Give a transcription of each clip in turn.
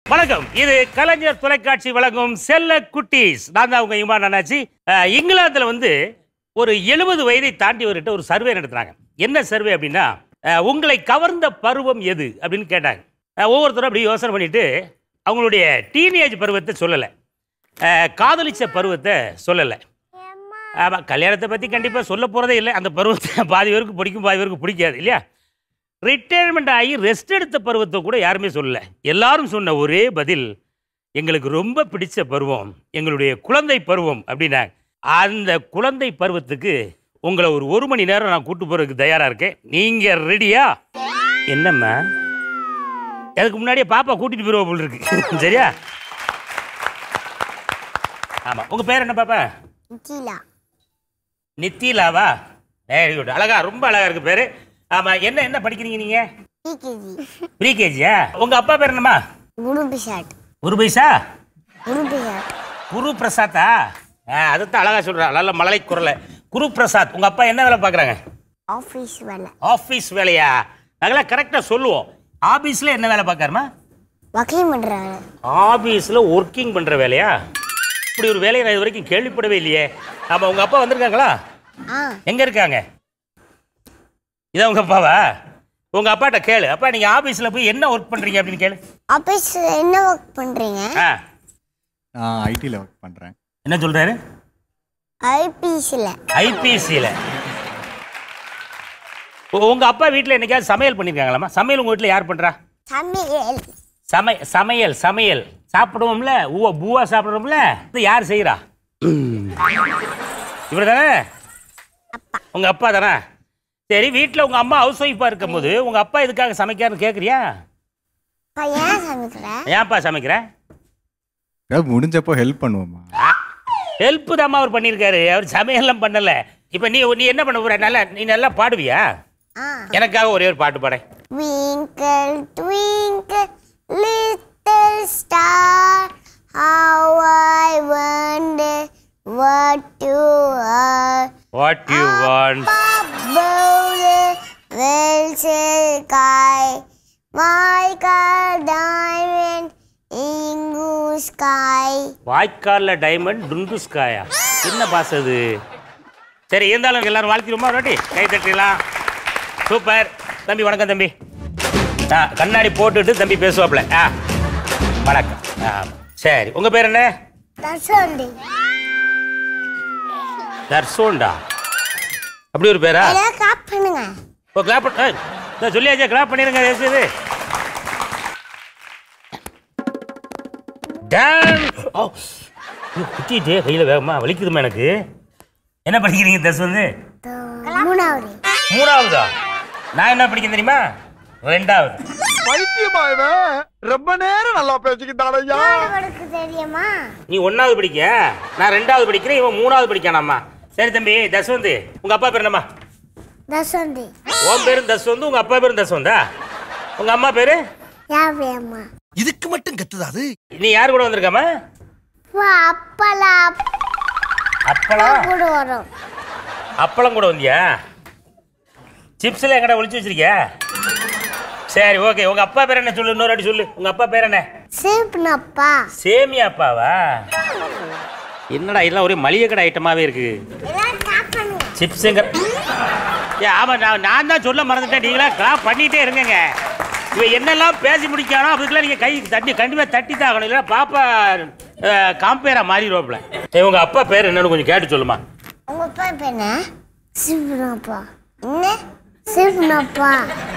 வணக்கம். இது கலைஞர் தொலைக்காட்சி வழங்கும் செல்ல குட்டீஸ். நான் தான் உங்க இமான் அண்ணாச்சி. இங்கிலாந்துல வந்து ஒரு 70 வயதை தாண்டியவர்கிட்ட ஒரு சர்வே நடத்துறாங்க. என்ன சர்வே அப்படின்னா, உங்களை கவர்ந்த பருவம் எது அப்படின்னு கேட்டாங்க. ஒவ்வொருத்தரும் அப்படி யோசனை பண்ணிட்டு அவங்களுடைய டீனேஜ் பருவத்தை சொல்லலை, காதலிச்ச பருவத்தை சொல்லலை. ஆமாம், கல்யாணத்தை பற்றி கண்டிப்பாக சொல்ல போகிறதே இல்லை. அந்த பருவத்தை பாதி பேருக்கு பிடிக்கும், பாதி பேருக்கு பிடிக்காது இல்லையா. ரிட்டையர்மெண்ட் ஆகி ரெஸ்ட் எடுத்த பருவத்தை கூட யாருமே சொல்லலை. எல்லாரும் சொன்ன ஒரே பதில், எங்களுக்கு ரொம்ப பிடிச்ச பருவம் எங்களுடைய குழந்தை பருவம் அப்படின்னாங்க. அந்த குழந்தை பருவத்துக்கு உங்களை ஒரு மணி நேரம் நான் கூட்டு போகிறதுக்கு தயாராக இருக்கேன். நீங்கள் ரெடியா? என்னம்மா, அதுக்கு முன்னாடியே பாப்பா கூட்டிகிட்டு போயிடுவோம் போல் இருக்கு. சரியா? ஆமாம். உங்கள் பேர் என்ன பாப்பா? நித்திலாவா? Very good. அழகா, ரொம்ப அழகா இருக்கு பேரு. ஆமா, என்ன என்ன படிக்கிறீங்க நீங்க? ப்ரீகேஜியா? உங்க அப்பா பேர் என்னம்மா? குரு பிரசாத்தா? அதுதான் அழகா சொல்றா, நல்ல மழலை குரல. குரு பிரசாத். உங்க அப்பா என்ன வேலை பாக்குறாங்க? ஆபீஸ் வேலை. ஆபீஸ் வேலையா? நாங்களாம் கரெக்டா சொல்லுவோம். ஆபீஸ்ல என்ன வேலை பாக்காருமா? ஒர்க்கிங் பண்றாங்க. ஆபீஸ்ல ஒர்க்கிங் பண்ற வேலையா? இப்படி ஒரு வேலையை நான் இது வரைக்கும் கேள்விப்படவே இல்லையே. ஆமா, உங்க அப்பா வந்திருக்காங்களா? எங்க இருக்காங்க? இதான் உங்க அப்பாவா? உங்க அப்பாட்ட கேளு. அப்பா, நீங்க ஆபீஸ்ல போய் என்ன ஒர்க் பண்றீங்க அப்படின்னு கேளு. ஆபீஸ்ல என்ன ஒர்க் பண்றீங்க? நான் ஐடில ஒர்க் பண்றேன். என்ன சொல்றாரு? ஐபிசில. உங்க அப்பா வீட்ல என்னைக்காவது சமையல் பண்ணிருக்காங்களாமா? சமையல் உங்க வீட்ல யார் பண்றா? சமையல் சாப்பிடுவோம்ல, பூவா சாப்பிடுவோம்ல, இது யார் செய்யறா? இவர் தானே? உங்க அப்பா தானே? சரி, வீட்டில் உங்க அம்மா ஹவுஸ் ஒய்ஃபா இருக்கும் போது உங்க அப்பா இதுக்காக சமைக்காருன்னு கேட்குறியா? ஏன்ப்பா சமைக்கிற? முடிஞ்சப்போ ஹெல்ப் பண்ணுவோமா? ஹெல்ப் தாம்மா அவர் பண்ணியிருக்காரு, அவர் சமையல்லாம் பண்ணல. இப்போ நீ என்ன பண்ண போற? நீ நல்லா பாடுவியா? எனக்காக ஒரே ஒரு பாட்டு பாட. Twinkle twinkle little star, how I wonder what you are. What you want? Well sky, my car diamond ingu sky. வாய்க்கால்ல டைமண்ட் டுண்டு ஸ்காயா? என்ன பாஸ் அது? சரி, இருந்தாலும் எல்லாரும் வாழ்த்திடுமா? ரொட்டி கை தட்டிடலாம். சூப்பர் தம்பி. வணக்கம் தம்பி. கண்ணாடி போட்டுட்டு தம்பி பேசுவாப்ல. வணக்கம். சரி, உங்க பேர் என்ன? தர்சோண்டா. அப்படி ஒரு பேரா? கிளாப் பண்ணுங்க. ஓ, கிளாப் பண்ண சொல்லியாச்சா? கிளாப் பண்ணிருங்க. இது குத்திட்டு கையில வேகமா வலிக்குதுமா எனக்கு. என்ன படிக்கிறீங்க தர்சோந்து? மூணாவதா? நான் என்ன படிக்கிறேன் தெரியுமா? 2வது. ரொம்ப நேரம் நல்லா பேசிக்கிட்டாலையா. தெரியுமா? நீ 1வது படிக்க, நான் 2வது படிக்கிறேன், இவன் 3வது படிக்கானாமா. சரி தம்பி, தஸ்வந்த், உங்க அப்பா பேர் என்னம்மா? தஸ்வந்த். உன் பேரும் தஸ்வந்த், உங்க அப்பா பேரும் தஸ்வந்தா? உங்க அம்மா பேரு? யாவேம்மா. இதுக்கு மட்டும் கத்துதாது. நீ யார் கூட வந்திருக்காமா? அப்பளம் கூட வரும். அப்பளம் கூட வந்தியா? சிப்ஸ்ல எங்கடா ஒளிச்சு வச்சிருக்கியா? சரி, ஓகே. உங்க அப்பா பேர் என்ன சொல்லு? இன்னொரு வாட்டி சொல்லு. உங்க அப்பா பேர் என்ன? சேமியாப்பா. சேமியாப்பாவா? என்னடா இதெல்லாம் ஒரே மளிகை கடை ஐட்டமாவே இருக்கு. சிப்ஸுங்க. ஆமா, நான் தான் சொல்ல மறந்துட்டேன். நீங்களா கிளாப் பண்ணிட்டே இருங்க. இவன் என்னெல்லாம் பேசி முடிக்கணும் அதுக்கெல்லாம் நீங்க கை தட்டி கண்டிப்பா தட்டி தான் ஆகணும். இல்லை பாப்பா காம்பேரா மாறிடுவாப்ல. உங்க அப்பா பேர் என்னன்னு கொஞ்சம் கேட்டு சொல்லுமா. உங்க அப்பா பேர் என்ன? சிவனப்பா. என்ன? சிவனப்பா.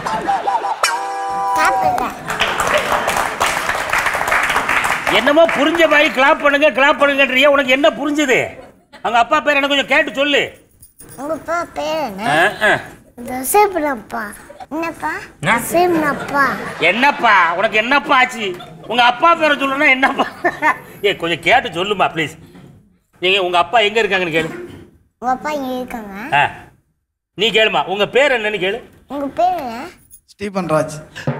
என்னமோ புரிஞ்ச மாதிரி கிளாப் பண்ணுங்கன்றியா? உனக்கு என்ன புரிஞ்சுது? அவங்க அப்பா பேர் என்ன கொஞ்சம் கேட்டு சொல்லு. உங்க அப்பா பேர் என்ன? சிவனப்பா. என்னப்பா? சிவனப்பா. என்னப்பா உனக்கு என்னப்பா ஆச்சு? உங்க அப்பா பேரை சொல்லுனா என்னப்பா? கொஞ்சம் கேட்டு சொல்லுமா ப்ளீஸ். நீங்க உங்க அப்பா எங்க இருக்காங்கன்னு கேளு. உங்க அப்பா இங்க இருக்காங்க. நீ கேளுமா. உங்க பேர் என்னன்னு கேளு. உங்க பேர் என்ன? ஸ்டீபன் ராஜ்.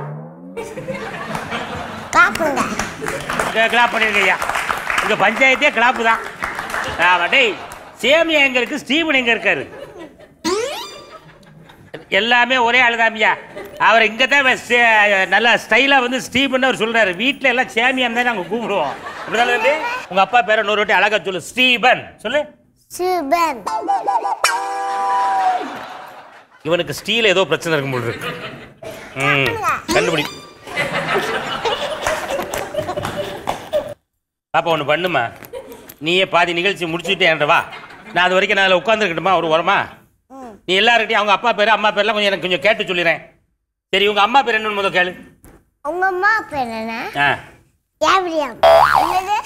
கிளாப் பண்ணிருங்க ஐயா. உங்க பஞ்சாயத்தே கிளாப்பு தான். டேய், சேமியா எங்க இருக்கு? ஸ்டீவன் எங்க இருக்காரு? எல்லாமே ஒரே ஆளுதாமியா. அவர் இங்கே தான் நல்லா ஸ்டைலாக வந்து ஸ்டீபன் அவர் சொல்கிறாரு. வீட்டில் எல்லாம் சேமியான் தான் நாங்கள் கூப்பிடுவோம். அப்படிதானே தம்பி? உங்கள் அப்பா பேரை இன்னொரு வாட்டி அழகா சொல்லு. ஸ்டீபன் சொல்லு. ஸ்டீபன். இவனுக்கு ஸ்டீல் ஏதோ பிரச்சனை இருக்கும் போது இருக்கு. கண்டுபிடி. பாப்பா ஒன்று பண்ணுமா, நீயே பாதி நிகழ்ச்சி முடிச்சுட்டே வா. நான் அது வரைக்கும் நான் அதில் உட்காந்துருக்கட்டுமா? ஒரு உரமா நீ எல்லாருக்கிட்டையும் அவங்க அப்பா பேர் அம்மா பேர்லாம் கொஞ்சம் எனக்கு கொஞ்சம் கேட்டு சொல்லிடுறேன். சரி, உங்க அம்மா பேர் என்னன்னு முதல் கேளு. உங்க அம்மா பேர் என்ன? யாவிரியம். என்னது?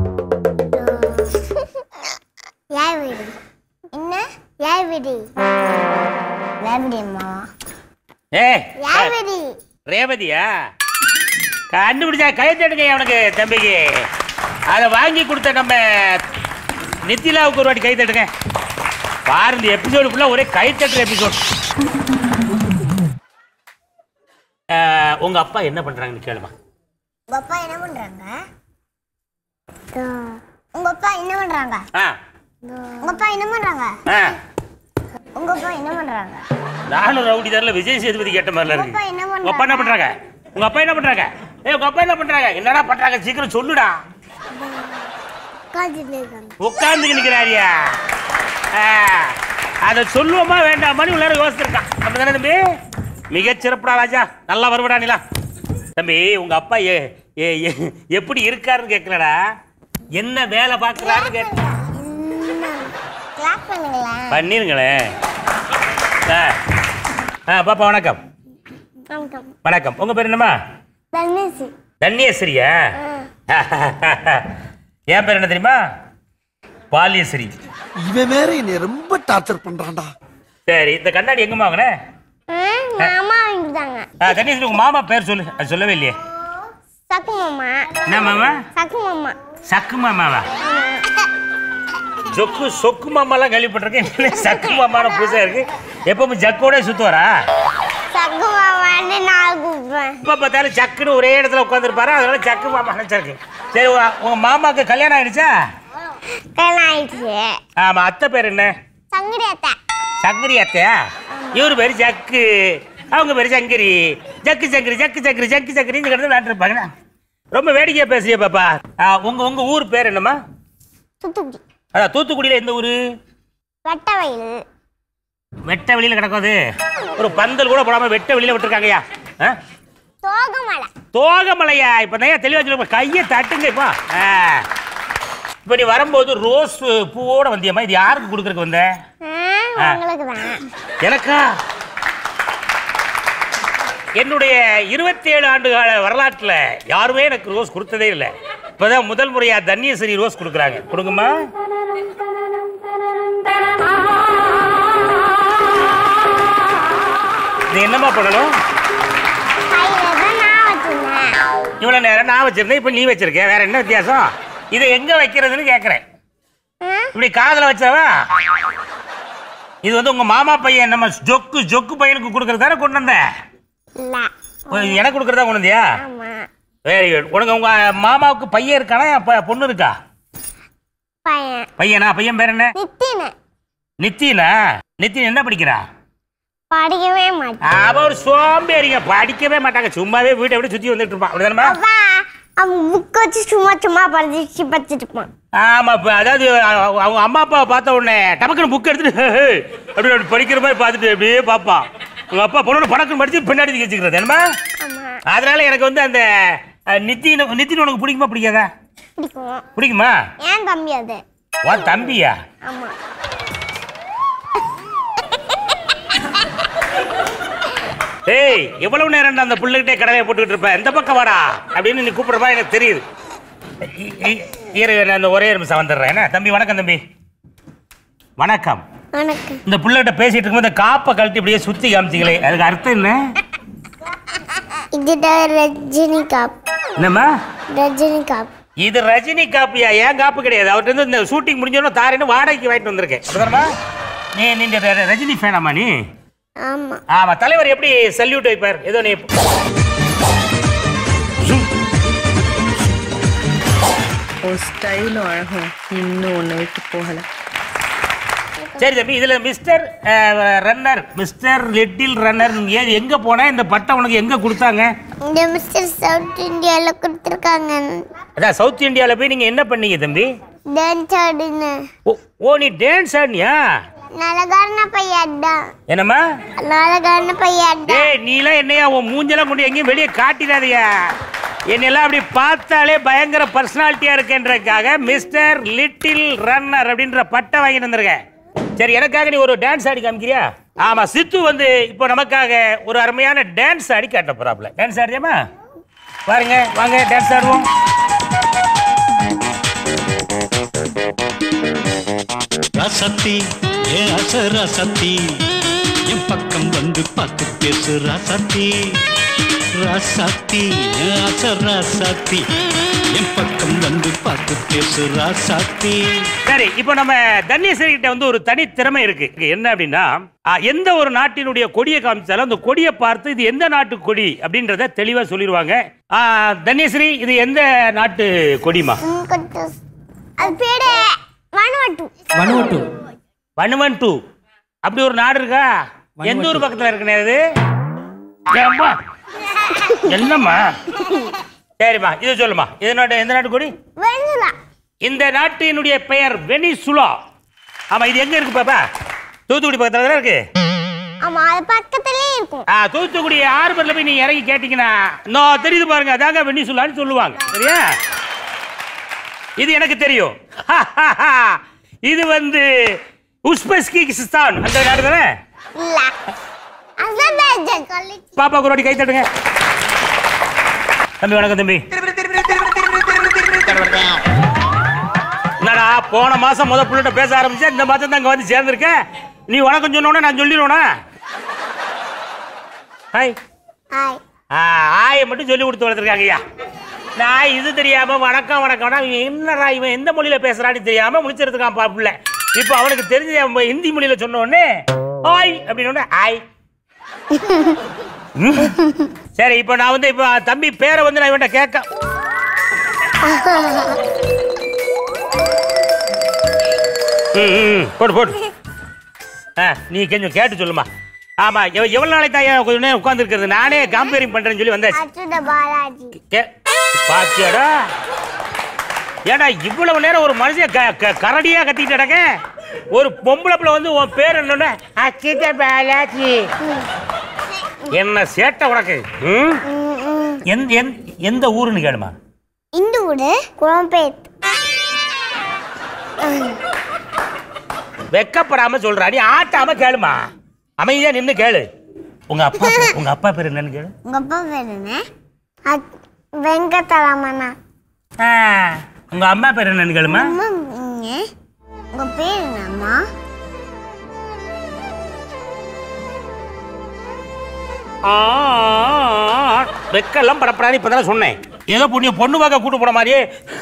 யாவிரி. என்ன? யாவிரி. யாவிரி அம்மா. யாவிரி. ரேவதியா? கண்டுபிடிச்சா கை தட்டுங்க அவனுக்கு தம்பிக்கு. அதை வாங்கி கொடுத்த நம்ம நித்திலாவுக்கு ஒரு வாட்டி கை தட்டுங்க. பாரு, இந்த எபிசோடு ஃபுல்லா ஒரே கை தட்டுற எபிசோட். உங்க அப்பா என்ன பண்றாங்கன்னு கேளுமா. உங்க அப்பா என்ன பண்றாங்க? உங்க அப்பா என்ன பண்றாங்க? உங்க அப்பா என்ன பண்றாங்க? உங்க அப்பா என்ன பண்றாங்க? நானும் ரவுடி தான்ல விஜய் சேதுபதி கேட்ட மாதிரில இருக்கு. உங்க அப்பா என்ன பண்றாங்க? உங்க அப்பா என்ன பண்றாங்க? உங்க அப்பா என்ன பண்றாங்க? என்னடா பண்றாங்க? சீக்கிரம் சொல்லுடா. உட்கார்ந்து நிக்கிறாரியா? அதை சொல்லுவோமா வேண்டாமான்னு உள்ளார யோசிச்சிருக்கான். அப்படிதானே தம்பி? மிகச்சிறப்புடா ராஜா, நல்லா வருவடா நீலா. தம்பி, உங்க அப்பா எப்படி இருக்காருன்னு கேட்கலடா, என்ன வேலை பார்க்கறாருன்னு கேட்க. பண்ணிருங்களேன். பாப்பா வணக்கம். வணக்கம். உங்க பேர் என்னம்மா? தன்யேஸ்வரியா? என் பேர் என்ன தெரியுமா? பாலியஸ்வரி. இவன் வேற என்னை ரொம்ப டார்ச்சர் பண்றான்டா. சரி, இந்த கண்ணாடி எங்கம்மா வாங்கின? மாமா வாங்கிட்டாங்க. தன்யேஸ்வரி, உங்க மாமா பேர் சொல்லு. அது சொல்லவே இல்லையே. சக்கு மாமா. என்ன மாமா? சக்கு மாமா. சக்கு மாமாவா? ஜொக்கு சொக்கு மாமாலாம் கேள்விப்பட்டிருக்கேன். சக்கு மாமான புதுசா இருக்கு. எப்பவும் ஜக்கோட சுத்துவாரா? சக்கு மாமான்னு நான் கூப்பிடுவேன். இப்ப பார்த்தாலும் சக்குன்னு ஒரே இடத்துல உட்காந்துருப்பாரு, அதனால சக்கு மாமா நினைச்சிருக்கு. சரி, உங்க மாமாக்கு கல்யாணம் ஆயிடுச்சா? கல்யாணம் ஆயிடுச்சு. ஆமா. அத்தை பேர் என்ன? சங்கரி அத்தை. சங்கரி அத்தையா? இவரு பேரு ஜக்கு, அவங்க பேரு சங்கரி. ஜக்கு சங்கரி ஜக்கு சங்கரி ஜக்கு சங்கரி இந்த இடத்துல விளையாண்டுருப்பாங்க. ரொம்ப வேடிக்கையா பேசுறிய பாப்பா. உங்க ஊர் பேர் என்னம்மா? தூத்துக்குடி. அதான், தூத்துக்குடியில எந்த ஊரு? வெட்டவயல். வெட்ட வெளியில கிடக்காது. ஒரு பந்தல் கூட போடாம வெட்ட வெளியில விட்டுருக்காங்கயா. தோகமலை. தோகமலையா? இப்பதான் தெளிவா சொல்ல. கையை தட்டுங்க. இப்ப நீ வரும்போது ரோஸ் பூவோட வந்தியம்மா. இது யாருக்கு கொடுக்கறதுக்கு வந்த? எனக்கா? என்னுடைய 27 ஆண்டுகால வரலாற்றுல யாருமே எனக்கு ரோஸ் கொடுத்ததே இல்லை. இப்பதான் முதல் முறையா தன்யேஸ்வரி ரோஸ் கொடுக்குறாங்க. கொடுங்கம்மா. இது என்னம்மா பண்ணணும்? இவ்வளவு நேரம் நான் வச்சிருந்தேன், இப்ப நீ வச்சிருக்க. வேற என்ன வித்தியாசம்? இதை எங்க வைக்கிறதுன்னு கேக்குறேன். இப்படி காதல வச்சவா? இது வந்து உங்க மாமா பையன் நம்ம ஜொக்கு ஜொக்கு பையனுக்கு கொடுக்கறதானே கொண்டு வந்த? எனக்கு கொடுக்கறதா கொண்டு வந்தியா? Very good. உனக்கு உங்க மாமாவுக்கு பையன் இருக்கானா பொண்ணு இருக்கா? பையனா? பையன் பேர் என்ன? நித்தினா? நித்தின் என்ன படிக்கிறா? படிக்கவே மாட்டாங்க. அவ ஒரு சோம்பேறிங்க, படிக்கவே மாட்டாங்க. சும்மாவே வீட்டை விட்டு சுத்தி வந்துட்டு இருப்பான். அப்படிதானமா? அவன் புக் வச்சு சும்மா படிச்சுட்டு இருப்பான். ஆமா. அதாவது அவங்க அம்மா அப்பாவை பார்த்த உடனே டபக்குன்னு புக் எடுத்துட்டு அப்படி படிக்கிற மாதிரி பார்த்துட்டு அப்படியே பார்ப்பான். உங்க அப்பா பொண்ணு படக்குன்னு படிச்சு பின்னாடி வச்சுக்கிறது என்னமா? அதனால எனக்கு வந்து அந்த நித்தின் உனக்கு பிடிக்குமா பிடிக்காதா? பிடிக்குமா? ஏன் தம்பி அது? உன் தம்பியா? ஆமா. ஏய், எவ்வளவு நேரம் அந்த புள்ளைகிட்டே கடலையை போட்டுக்கிட்டு இருப்பேன். எந்த பக்கம் வாடா அப்படின்னு நீ கூப்பிடுறப்பா எனக்கு தெரியுது. நான் ஒரே நிமிஷம் வந்துடுறேன். என்ன தம்பி? வணக்கம் தம்பி. வணக்கம். வணக்கம். இந்த புள்ளைகிட்ட பேசிட்டு இருக்கும்போது இந்த காப்பை கழட்டி இப்படியே சுத்தி காமிச்சிங்களே, அதுக்கு அர்த்தம் என்ன? இது ரஜினி காப். என்னம்மா? ரஜினி காப். இது ரஜினி காப்பியா? ஏன் காப்பு கிடையாது. அவர்கிட்ட இருந்து இந்த ஷூட்டிங் முடிஞ்சோன்னா தாரேன்னு வாடகைக்கு வாங்கிட்டு வந்திருக்கேன். அப்படிதானமா? நீ ரஜினி ஃபேனாமா நீ? ஆமா. ஆமா. தலைவர் எப்படி சல்யூட் வைப்பார்? ஏதோ நீ ஸ்டைலும் அழகும் இன்னும் ஒன்று விட்டு போகல. சரி தம்பி, இதுல mister runner, mister little runner, எங்க போன? இந்த பட்டம் உனக்கு எங்க கொடுத்தாங்க? இந்த மிஸ்டர் சவுத் இந்தியால கொடுத்திருக்காங்க. அதான் சவுத் இந்தியால போய் நீங்க என்ன பண்ணீங்க தம்பி? டான்ஸ் ஆடுன. ஓ நீ டான்ஸ் ஆடினியா? நலகாரன பையடா. என்னம்மா? நலகாரன பையடா. டேய் நீலாம் என்னையா உன் மூஞ்செல்லாம் கொண்டு எங்கேயும் வெளியே காட்டிடாதயா. என்னெல்லாம் அப்படி பார்த்தாலே பயங்கர பர்சனாலிட்டியா இருக்குன்றதுக்காக மிஸ்டர் லிட்டில் ரன்னர் அப்படின்ற பட்டம் வாங்கி வந்திருக்கேன். சரி, எனக்காக நீ ஒரு டான்ஸ் ஆடி காமிக்கிறியா? ஆமா, சித்து வந்து இப்போ நமக்காக ஒரு அருமையான டான்ஸ் ஆடி காட்ட போறாப்ல. டான்ஸ் ஆடியாமா? பாருங்க, வாங்க டான்ஸ் ஆடுவோம். ராசத்தி ஏ அசராசத்தி என் பக்கம் வந்து பார்த்து பேசு ராசத்தி. ராசத்தி ஏ அசராசத்தி என் பக்கம் வந்து பார்த்து பேசு ராசத்தி. சரி, இப்போ நம்ம தன்யஸ்ரீ கிட்ட வந்து ஒரு தனி திறமை இருக்கு. என்ன அப்படின்னா, எந்த ஒரு நாட்டினுடைய கொடியை காமிச்சாலும் அந்த கொடியை பார்த்து இது எந்த நாட்டு கொடி அப்படின்றத தெளிவா சொல்லிடுவாங்க. தன்யஸ்ரீ, இது எந்த நாட்டு கொடிமா? அது பேரு வனுவட்டு. வனுவட்டு. வனுவட்டு அப்படி ஒரு நாடு இருக்கா? எந்த ஊர் பக்கத்துல இருக்குனே அது? என்னம்மா? சரிம்மா, இது சொல்லுமா, இது நாட்டு எந்த நாட்டு கொடி? வெனிசுலா. இந்த நாட்டினுடைய பெயர் வெனிசுலா. ஆமா, இது எங்க இருக்கு பாப்பா? தூத்துக்குடி பக்கத்துல தான் இருக்கு. ஆமா, அது பக்கத்துலயே இருக்கும். தூத்துக்குடி ஆர்பர்ல போய் நீ இறங்கி கேட்டீங்கன்னா நான் தெரியுது பாருங்க, அதாங்க வெனிசுலான்னு சொல்லுவாங்க. சரியா? இது எனக்கு தெரியும். இது வந்து உஸ்பெஸ்கிஸ்தான் அந்த நாடு தானே? இல்ல, அசர்பைஜான். பாப்பா குரோடி கை தட்டுங்க. தம்பி வணக்கம் தம்பி. என்னடா போன மாசம் முத புள்ளிட்ட பேச ஆரம்பிச்சா இந்த மாசம் தான் இங்க வந்து சேர்ந்துருக்க. நீ வணக்கம் சொன்னோன்னா நான் சொல்லிடுவேனா? Hi hi. ஆயை மட்டும் சொல்லி கொடுத்து வளர்த்துருக்காங்க ஐயா. நான் இது தெரியாம வணக்கம் வணக்கம்னா என்னடா இவன் எந்த மொழியில பேசுறான்னு தெரியாம முடிச்சிருக்கான் பாப்புல. இப்ப அவனுக்கு தெரிஞ்ச ஹிந்தி மொழியில சொன்ன உடனே ஆய் அப்படின்னு ஆய். சரி, இப்ப நான் வந்து இப்ப தம்பி பேரை வந்து நான் இவன்ட்ட கேட்க. போடு போடு. நீ கொஞ்சம் கேட்டு சொல்லுமா. ஆமா, எவ்வளவு நாளைக்கு தான் கொஞ்சம் உட்கார்ந்து இருக்கிறது? நானே கம்பேரிங் பண்றேன்னு சொல்லி வந்தாச்சு. பாத்தியாடா? ஏடா இவ்வளவு நேரம் ஒரு மனுஷன் கரடியா கத்திட்டு கிடக்க, ஒரு பொம்பளை பிள்ளை வந்து உன் பேர் என்னன்னு அச்சுத பாலாஜி. என்ன சேட்டை உனக்கு? எந்த ஊருன்னு கேளுமா. இந்த ஊரு குளம்பேட். வெக்கப்படாம சொல்றா, நீ ஆட்டாம கேளுமா. அமைதியா நின்னு கேளு. உங்க அப்பா பேர் என்னன்னு கேளு. உங்க அப்பா பேர் என்ன? வெங்கடராமண்ணா. உங்க அம்மா பேர் என்னன்னு கேளுமா. உங்க பேர் என்னம்மா? வெக்கெல்லாம் படப்படாது. இப்பதான் சொன்னேன், ஏதோ பொண்ணு பார்க்க கூட்டு போன மாதிரியே.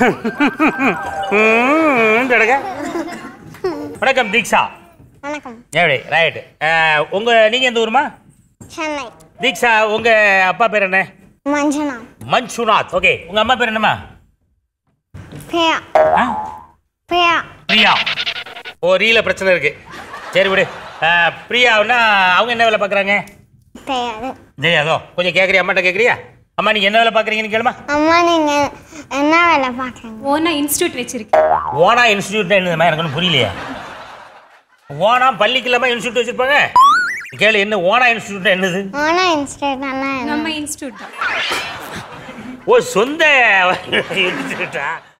வணக்கம் தீக்ஷா. வணக்கம். எப்படி? ரைட். நீங்க எந்த ஊருமா? சென்னை. தீக்ஷா, உங்க அப்பா பேர் என்ன? மஞ்சுநாத். மஞ்சுநாத். ஓகே, உங்க அம்மா பேர் என்னம்மா? பிரியா. பிரியா. பிரியா. ஓ, ரீல பிரச்சனை இருக்கு. சரி விடு. பிரியாவுன்னா அவங்க என்ன வேலை பார்க்குறாங்க? தெரியாதோ? கொஞ்சம் கேட்குறியா? அம்மாட்ட கேட்குறியா? அம்மா நீங்க என்ன வேலை பார்க்குறீங்கன்னு கேளுமா. அம்மா நீங்க என்ன வேலை பார்க்குறீங்க? ஓனா இன்ஸ்டிடியூட் வச்சிருக்கேன். ஓனா இன்ஸ்டிடியூட் என்னதுமா? எனக்கு ஒன்றும் புரியலையா. ஓனா பள்ளிக்கு இல்லாம இன்ஸ்டிடியூட் வச்சிருப்பாங்க. கேளு, என்ன ஓனா இன்ஸ்டிடியூட் என்னது? ஓனா இன்ஸ்டிடியூட் நம்ம இன்ஸ்டிடியூட். ஓ, சொந்த இன்ஸ்டிடியூட்டா?